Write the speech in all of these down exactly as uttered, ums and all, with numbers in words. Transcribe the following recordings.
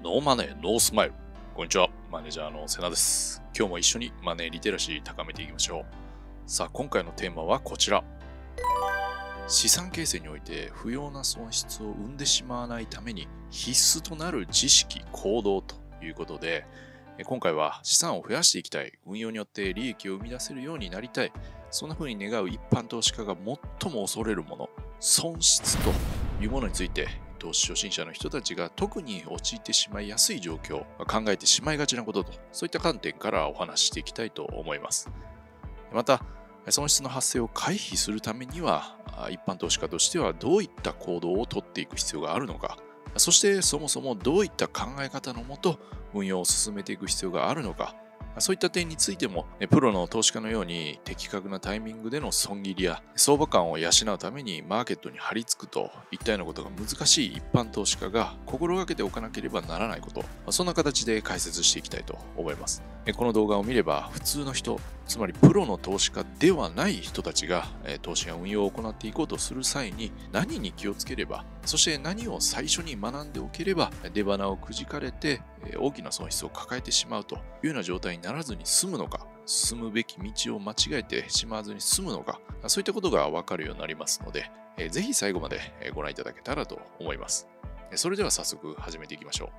ノーマネー、ノースマイル。こんにちは、マネージャーの瀬名です。今日も一緒にマネーリテラシー高めていきましょう。さあ、今回のテーマはこちら。資産形成において不要な損失を生んでしまわないために必須となる知識、行動ということで、今回は資産を増やしていきたい、運用によって利益を生み出せるようになりたい、そんな風に願う一般投資家が最も恐れるもの、損失というものについて、投資初心者の人たちが特に陥ってしまいやすい状況、考えてしまいがちなことと、そういった観点からお話ししていきたいと思います。また、損失の発生を回避するためには、一般投資家としてはどういった行動をとっていく必要があるのか、そしてそもそもどういった考え方のもと運用を進めていく必要があるのか、そういった点についてもプロの投資家のように的確なタイミングでの損切りや相場感を養うためにマーケットに張り付くといったようなことが難しい一般投資家が心がけておかなければならないこと、そんな形で解説していきたいと思います。この動画を見れば普通の人、つまりプロの投資家ではない人たちが投資や運用を行っていこうとする際に何に気をつければ、そして何を最初に学んでおければ出花をくじかれて大きな損失を抱えてしまうというような状態にならずに済むのか、進むべき道を間違えてしまわずに済むのか、そういったことが分かるようになりますので、ぜひ最後までご覧いただけたらと思います。それでは早速始めていきましょう。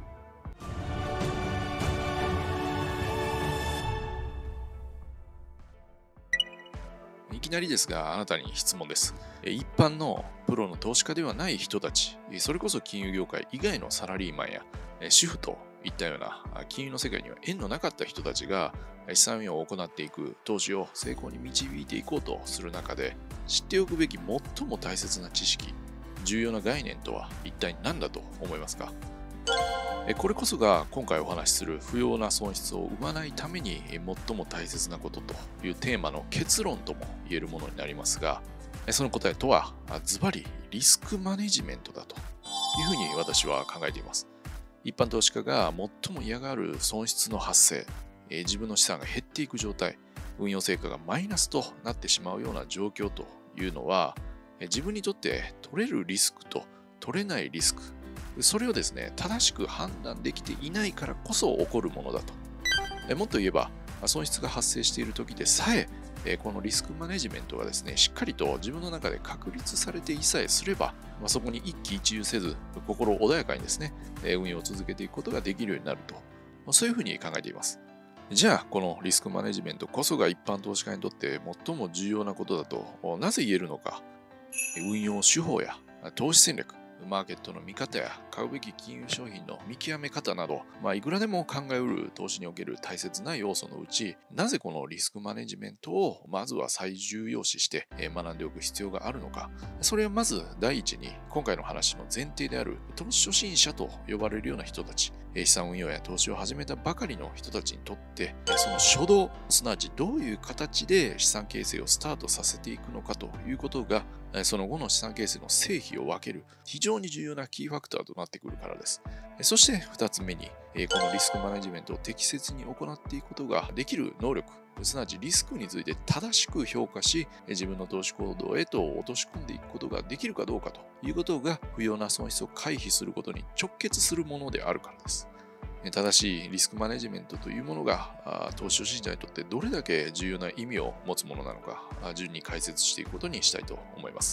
いきなりですが、あなたに質問です。一般のプロの投資家ではない人たち、それこそ金融業界以外のサラリーマンや主婦といったような金融の世界には縁のなかった人たちが資産運用を行っていく投資を成功に導いていこうとする中で、知っておくべき最も大切な知識、重要な概念とは一体何だと思いますか？これこそが今回お話しする不要な損失を生まないために最も大切なことというテーマの結論とも言えるものになりますが、その答えとはズバリリスクマネジメントだというふうに私は考えています。一般投資家が最も嫌がる損失の発生、自分の資産が減っていく状態、運用成果がマイナスとなってしまうような状況というのは、自分にとって取れるリスクと取れないリスク、それをですね、正しく判断できていないからこそ起こるものだと。もっと言えば、損失が発生している時でさえ、このリスクマネジメントがですね、しっかりと自分の中で確立されていさえすれば、そこに一喜一憂せず、心穏やかにですね、運用を続けていくことができるようになると。そういうふうに考えています。じゃあ、このリスクマネジメントこそが一般投資家にとって最も重要なことだと、なぜ言えるのか。運用手法や投資戦略、マーケットの見方や買うべき金融商品の見極め方など、まあ、いくらでも考えうる投資における大切な要素のうち、なぜこのリスクマネジメントをまずは最重要視して学んでおく必要があるのか。それはまず第一に、今回の話の前提である投資初心者と呼ばれるような人たち、資産運用や投資を始めたばかりの人たちにとって、その初動、すなわちどういう形で資産形成をスタートさせていくのかということが、その後の資産形成の成否を分ける非常に重要なキーファクターとなってくるからです。そしてふたつめに、このリスクマネジメントを適切に行っていくことができる能力、すなわちリスクについて正しく評価し、自分の投資行動へと落とし込んでいくことができるかどうかということが、不要な損失を回避することに直結するものであるからです。正しいリスクマネジメントというものが投資初心者にとってどれだけ重要な意味を持つものなのか、順に解説していくことにしたいと思います。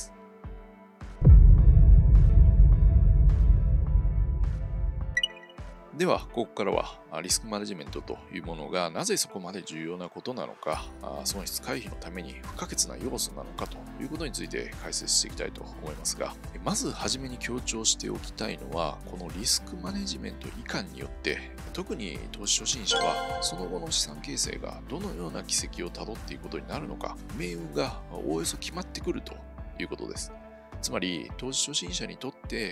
では、ここからはリスクマネジメントというものがなぜそこまで重要なことなのか、損失回避のために不可欠な要素なのかということについて解説していきたいと思いますが、まずはじめに強調しておきたいのは、このリスクマネジメント移管によって、特に投資初心者はその後の資産形成がどのような軌跡をたどっていくことになるのか、命運がおおよそ決まってくるということです。つまり、投資初心者にとって、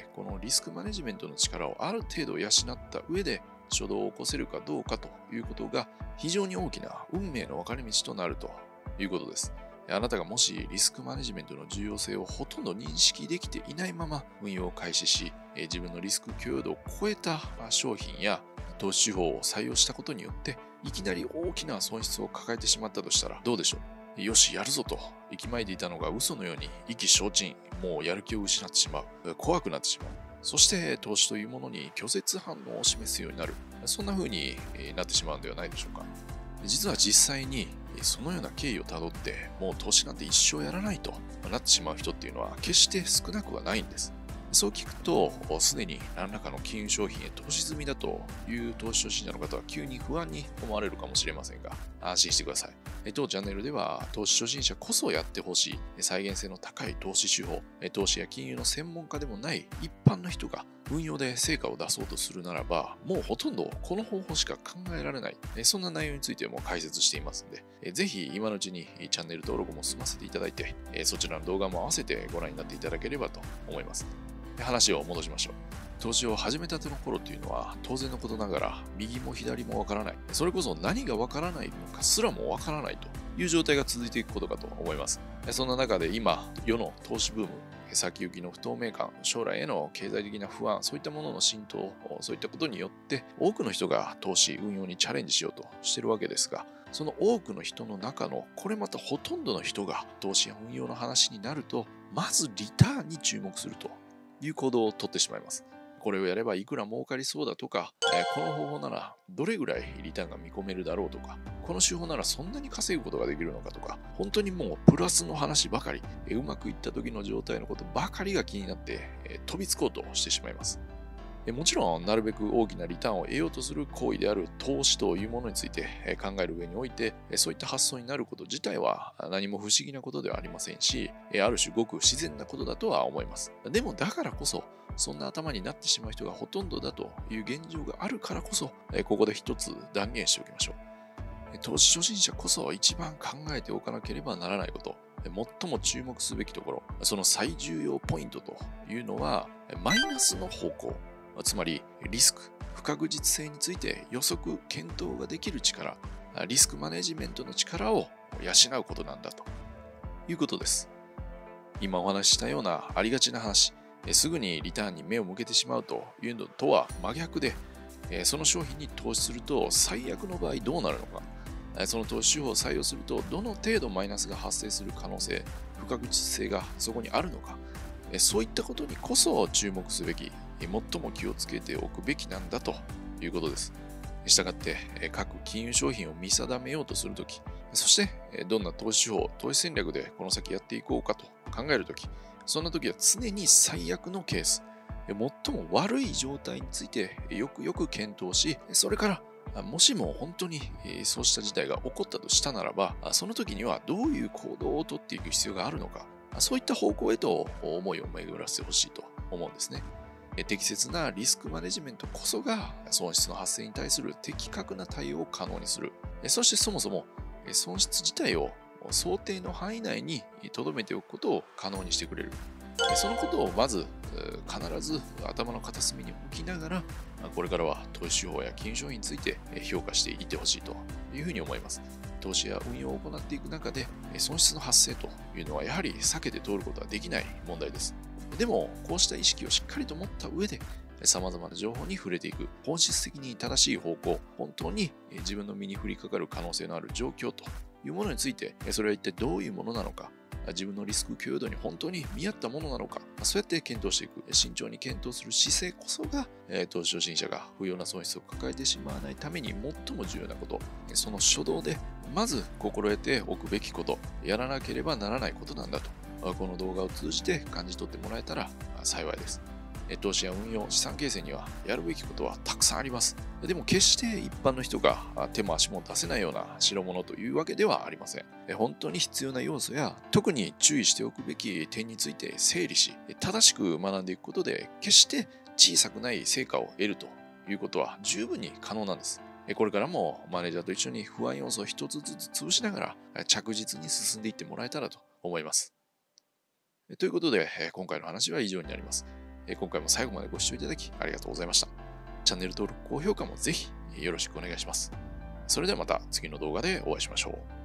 このリスクマネジメントの力をある程度養った上で、初動を起こせるかどうかということが、非常に大きな運命の分かれ道となるということです。あなたがもしリスクマネジメントの重要性をほとんど認識できていないまま運用を開始し、自分のリスク許容度を超えた商品や投資手法を採用したことによって、いきなり大きな損失を抱えてしまったとしたらどうでしょう。よし、やるぞと息巻いていたのが嘘のように意気消沈、もうやる気を失ってしまう、怖くなってしまう。 そして投資というものに拒絶反応を示すようになる。そんな風になってしまうんではないでしょうか。実は実際にそのような経緯をたどって、もう投資なんて一生やらないとなってしまう人っていうのは決して少なくはないんです。そう聞くと、すでに何らかの金融商品へ投資済みだという投資初心者の方は急に不安に思われるかもしれませんが、安心してください。当チャンネルでは、投資初心者こそやってほしい再現性の高い投資手法、投資や金融の専門家でもない一般の人が運用で成果を出そうとするならば、もうほとんどこの方法しか考えられない、そんな内容についても解説していますので、ぜひ今のうちにチャンネル登録も済ませていただいて、そちらの動画も合わせてご覧になっていただければと思います。話を戻しましょう。投資を始めたての頃というのは、当然のことながら右も左もわからない、それこそ何がわからないのかすらもわからないという状態が続いていくことかと思います。そんな中で今、世の投資ブーム、先行きの不透明感、将来への経済的な不安、そういったものの浸透、そういったことによって多くの人が投資、運用にチャレンジしようとしているわけですが、その多くの人の中のこれまたほとんどの人が投資や運用の話になると、まずリターンに注目するという行動をとってしまいます。これをやればいくら儲かりそうだとか、えー、この方法ならどれぐらいリターンが見込めるだろうとか、この手法ならそんなに稼ぐことができるのかとか、本当にもうプラスの話ばかり、えー、うまくいった時の状態のことばかりが気になって、えー、飛びつこうとしてしまいます。もちろん、なるべく大きなリターンを得ようとする行為である投資というものについて考える上において、そういった発想になること自体は何も不思議なことではありませんし、ある種ごく自然なことだとは思います。でもだからこそ、そんな頭になってしまう人がほとんどだという現状があるからこそ、ここで一つ断言しておきましょう。投資初心者こそ一番考えておかなければならないこと、最も注目すべきところ、その最重要ポイントというのは、マイナスの方向。つまりリスク、不確実性について予測、検討ができる力、リスクマネジメントの力を養うことなんだということです。今お話ししたようなありがちな話、すぐにリターンに目を向けてしまうというのとは真逆で、その商品に投資すると最悪の場合どうなるのか、その投資手法を採用するとどの程度マイナスが発生する可能性、不確実性がそこにあるのか、そういったことにこそ注目すべき、最も気をつけておくべきなんだということです。したがって各金融商品を見定めようとするとき、そしてどんな投資手法、投資戦略でこの先やっていこうかと考えるとき、そんなときは常に最悪のケース、最も悪い状態についてよくよく検討し、それからもしも本当にそうした事態が起こったとしたならば、その時にはどういう行動をとっていく必要があるのか、そういった方向へと思いを巡らせてほしいと思うんですね。適切なリスクマネジメントこそが損失の発生に対する的確な対応を可能にする。そしてそもそも損失自体を想定の範囲内に留めておくことを可能にしてくれる。そのことをまず必ず頭の片隅に置きながら、これからは投資手法や金融商品について評価していってほしいというふうに思います。投資や運用を行っていく中で損失の発生というのはやはり避けて通ることはできない問題です。でも、こうした意識をしっかりと持った上で、様々な情報に触れていく、本質的に正しい方向、本当に自分の身に降りかかる可能性のある状況というものについて、それは一体どういうものなのか、自分のリスク許容度に本当に見合ったものなのか、そうやって検討していく、慎重に検討する姿勢こそが、投資初心者が不要な損失を抱えてしまわないために最も重要なこと、その初動でまず心得ておくべきこと、やらなければならないことなんだと。この動画を通じて感じ取ってもらえたら幸いです。投資や運用、資産形成にはやるべきことはたくさんあります。でも決して一般の人が手も足も出せないような代物というわけではありません。本当に必要な要素や特に注意しておくべき点について整理し、正しく学んでいくことで決して小さくない成果を得るということは十分に可能なんです。これからもマネージャーと一緒に不安要素を一つずつ潰しながら着実に進んでいってもらえたらと思います。ということで、今回の話は以上になります。今回も最後までご視聴いただきありがとうございました。チャンネル登録、高評価もぜひよろしくお願いします。それではまた次の動画でお会いしましょう。